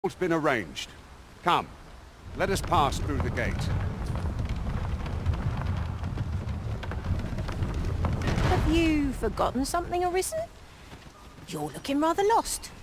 All's been arranged. Come, let us pass through the gate. Have you forgotten something, Arisen? You're looking rather lost.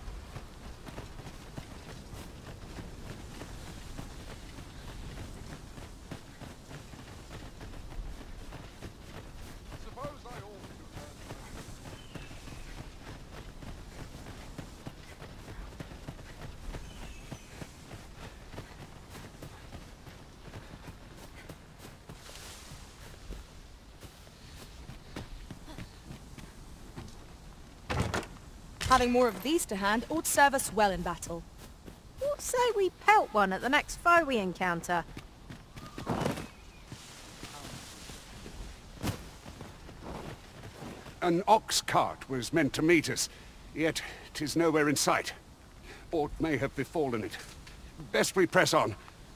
Having more of these to hand ought serve us well in battle. What say we pelt one at the next foe we encounter? An ox cart was meant to meet us, yet 'tis nowhere in sight. Aught may have befallen it. Best we press on.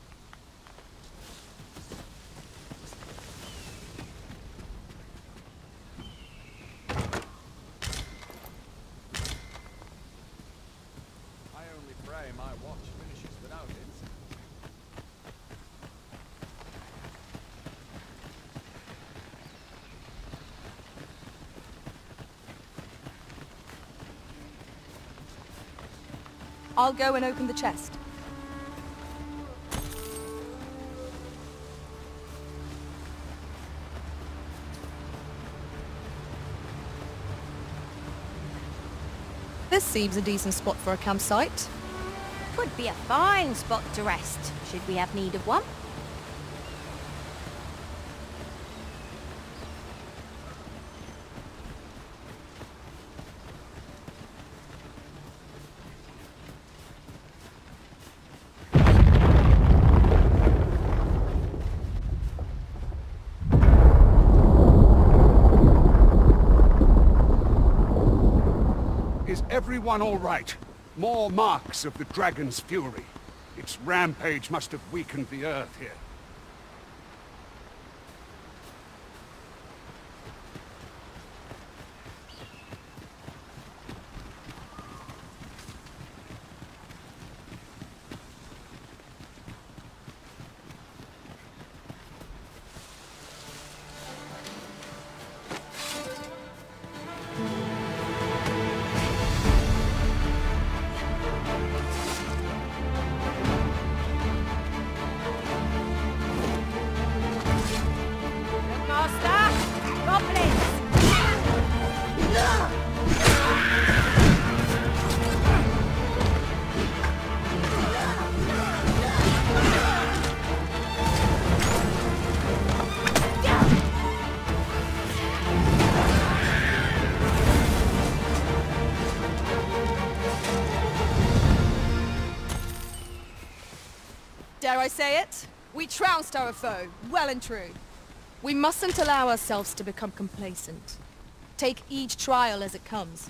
I only pray my watch finishes without it. I'll go and open the chest. This seems a decent spot for a campsite. Could be a fine spot to rest, should we have need of one. Is everyone all right? More marks of the dragon's fury. Its rampage must have weakened the earth here. Master! Goblins! Dare I say it? We trounced our foe, well and true. We mustn't allow ourselves to become complacent. Take each trial as it comes.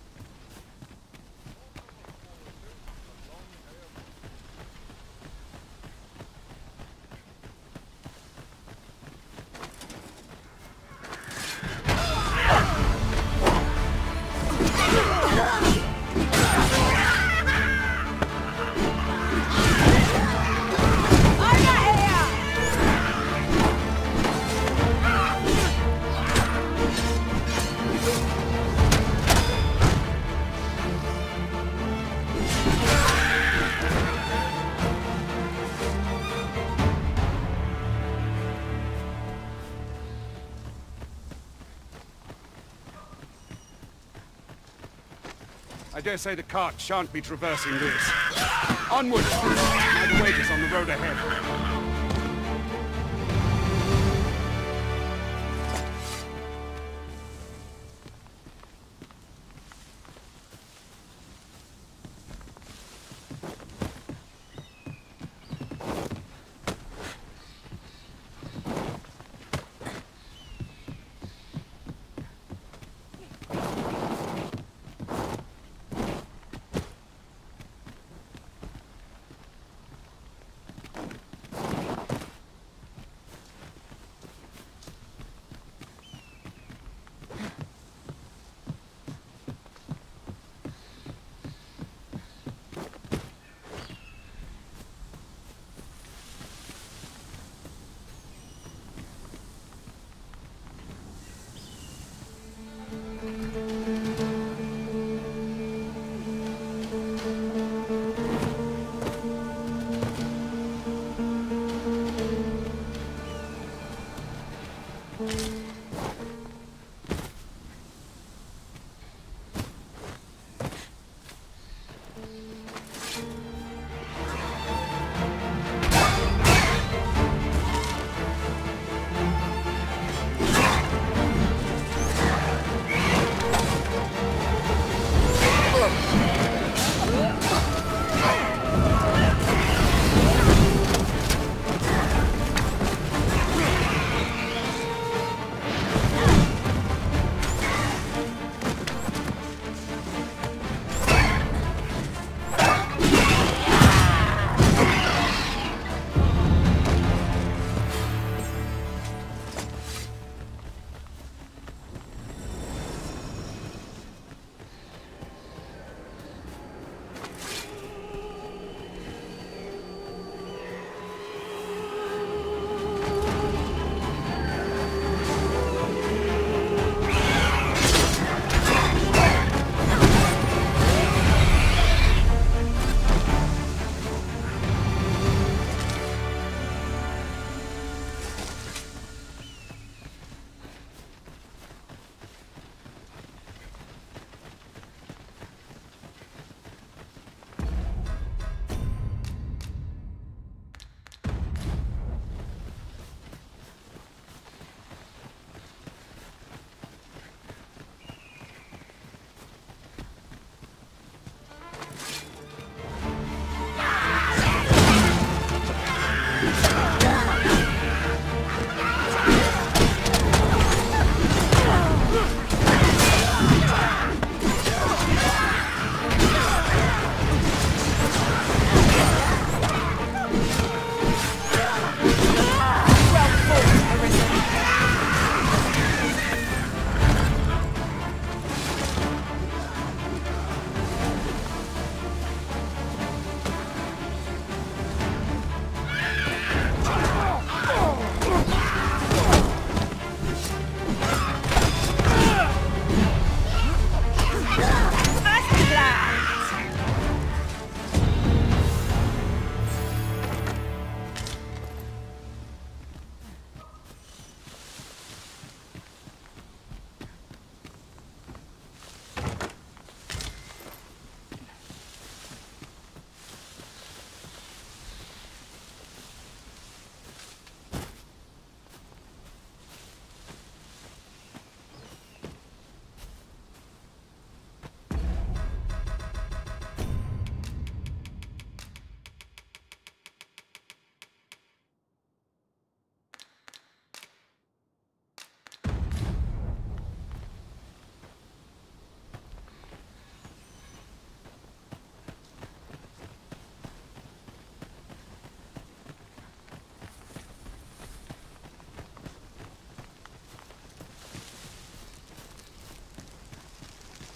I dare say the cart shan't be traversing this. Onward! Now the waiters on the road ahead.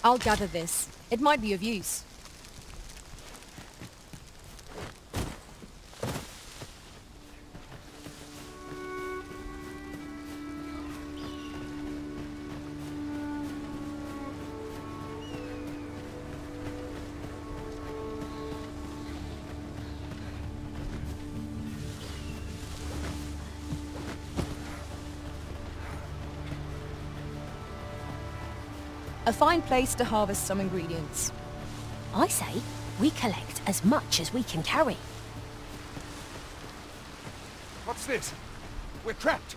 I'll gather this. It might be of use. A fine place to harvest some ingredients. I say, we collect as much as we can carry. What's this? We're trapped.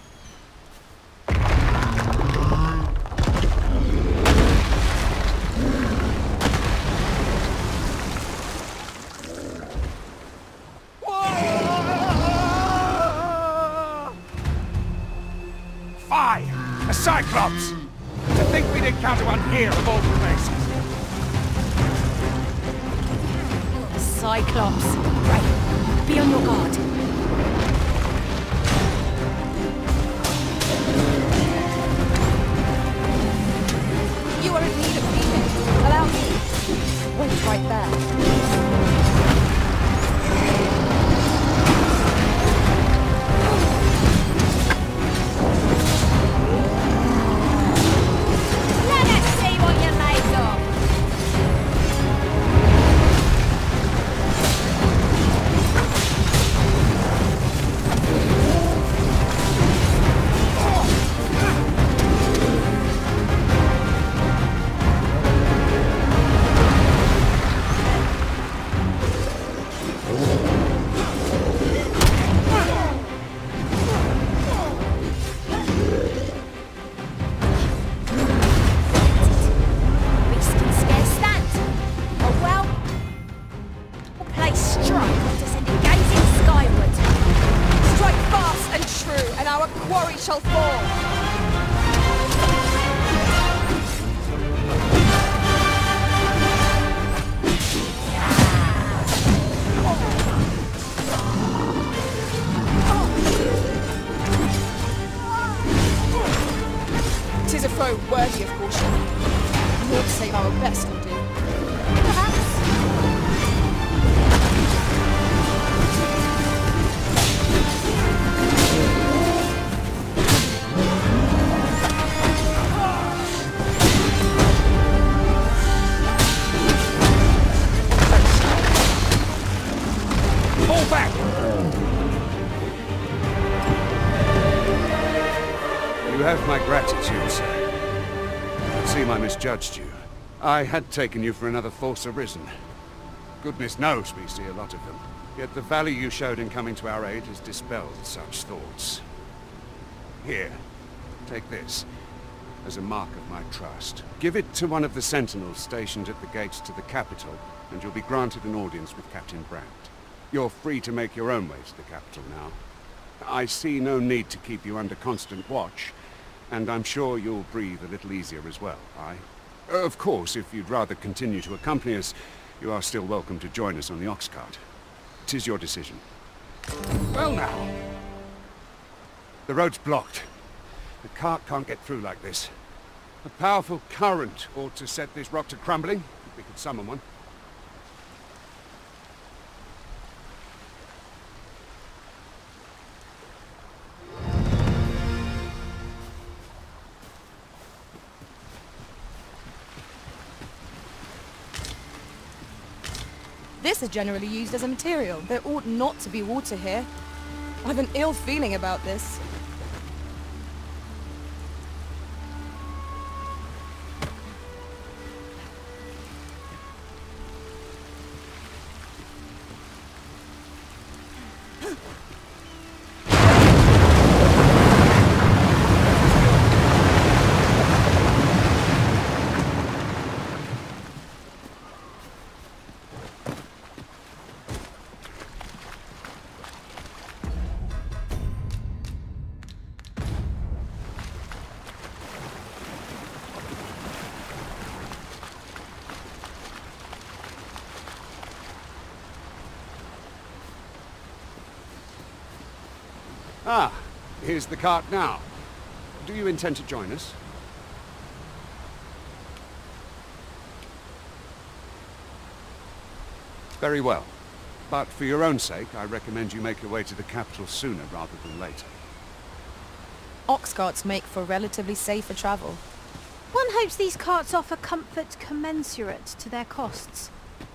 Fire! A Cyclops! To think we'd encounter one here of all places. Cyclops. Right, be on your guard. You are in need of healing. Allow me. Wait right there. Shall fall. Tis a foe worthy of caution. Naught save our best will do. Perhaps. Back! You have my gratitude, sir. It seems I misjudged you. I had taken you for another Force Arisen. Goodness knows we see a lot of them. Yet the value you showed in coming to our aid has dispelled such thoughts. Here, take this, as a mark of my trust. Give it to one of the sentinels stationed at the gates to the capital, and you'll be granted an audience with Captain Brandt. You're free to make your own way to the capital now. I see no need to keep you under constant watch, and I'm sure you'll breathe a little easier as well, aye? Of course, if you'd rather continue to accompany us, you are still welcome to join us on the ox cart. 'Tis your decision. Well now. The road's blocked. The cart can't get through like this. A powerful current ought to set this rock to crumbling, if we could summon one. This is generally used as a material. There ought not to be water here. I've an ill feeling about this. Ah, here's the cart now. Do you intend to join us? Very well. But for your own sake, I recommend you make your way to the capital sooner rather than later. Ox carts make for relatively safer travel. One hopes these carts offer comfort commensurate to their costs.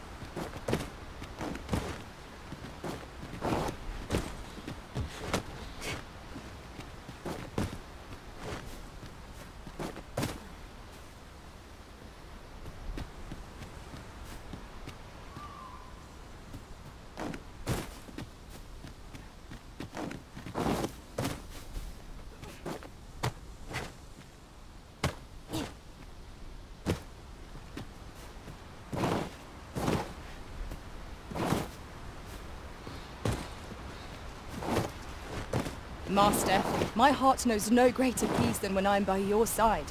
Master, my heart knows no greater peace than when I'm by your side.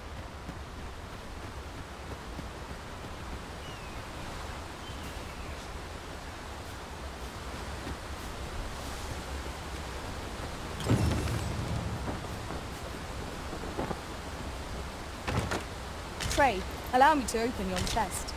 Pray, allow me to open your chest.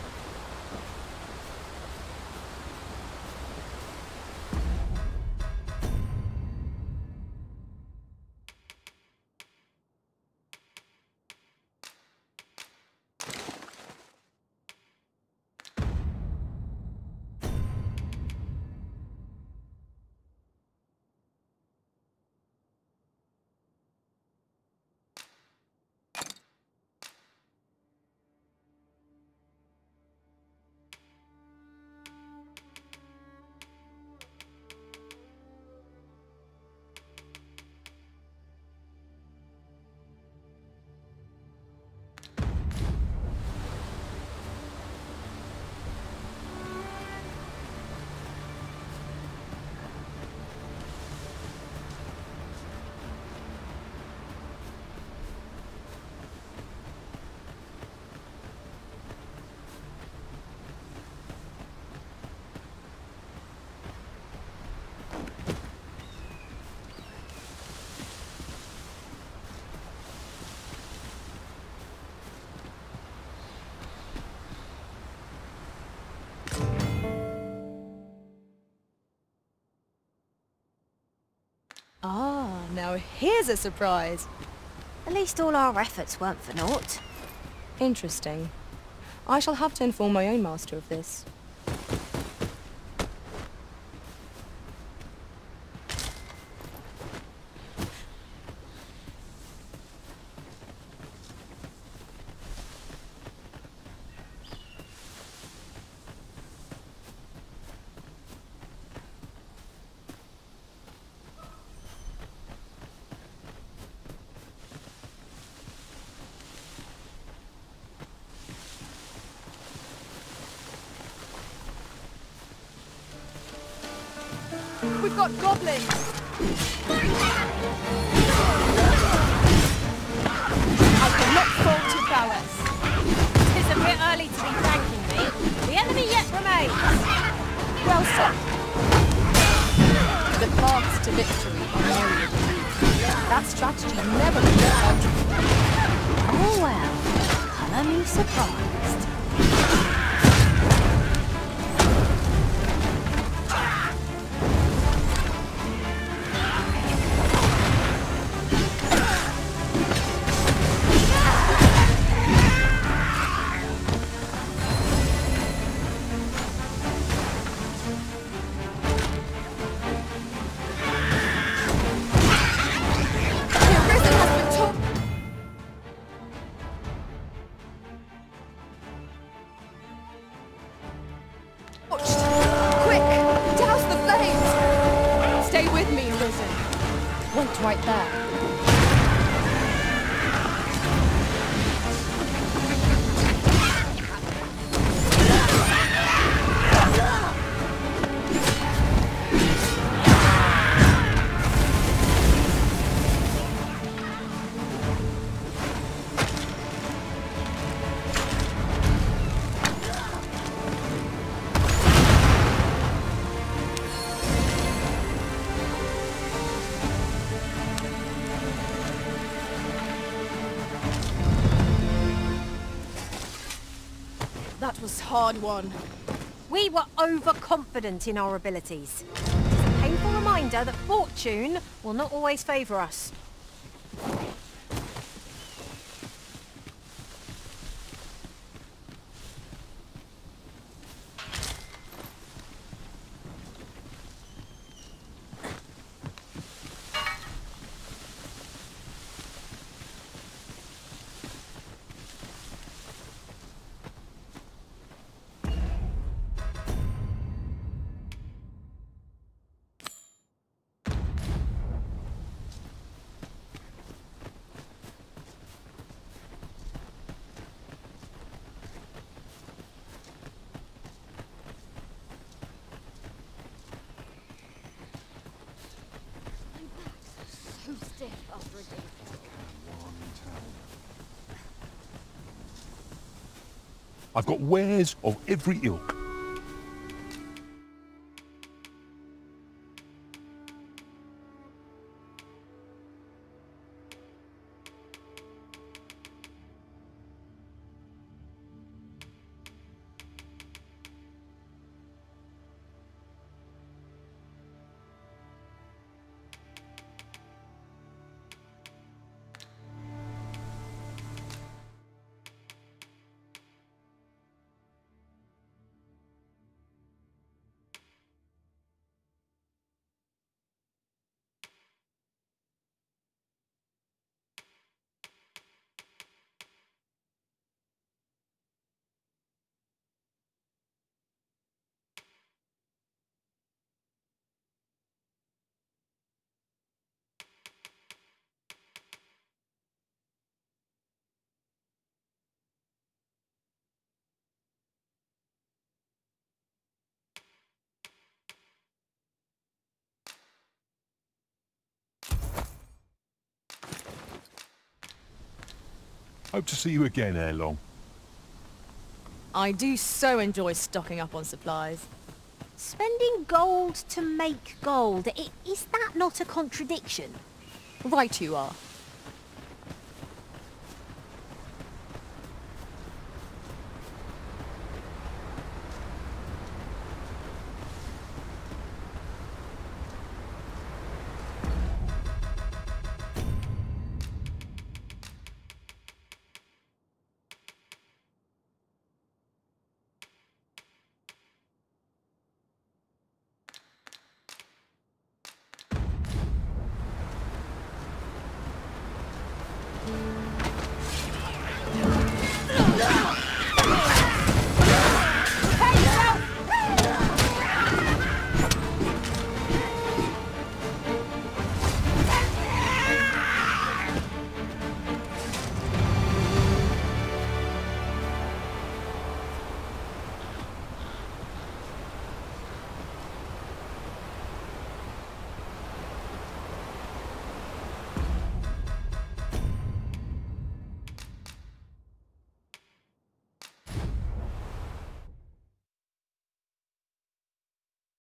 Ah, now here's a surprise. At least all our efforts weren't for naught. Interesting. I shall have to inform my own master of this. We've got goblins! I cannot fault your prowess. It's a bit early to be thanking me. The enemy yet remains. Well said. The paths to victory are myriad. That strategy never worked. Oh well, colour me surprised. Right there. That was hard won. We were overconfident in our abilities. It's a painful reminder that fortune will not always favour us. I've got wares of every ilk. Hope to see you again ere long. I do so enjoy stocking up on supplies. Spending gold to make gold, is that not a contradiction? Right you are.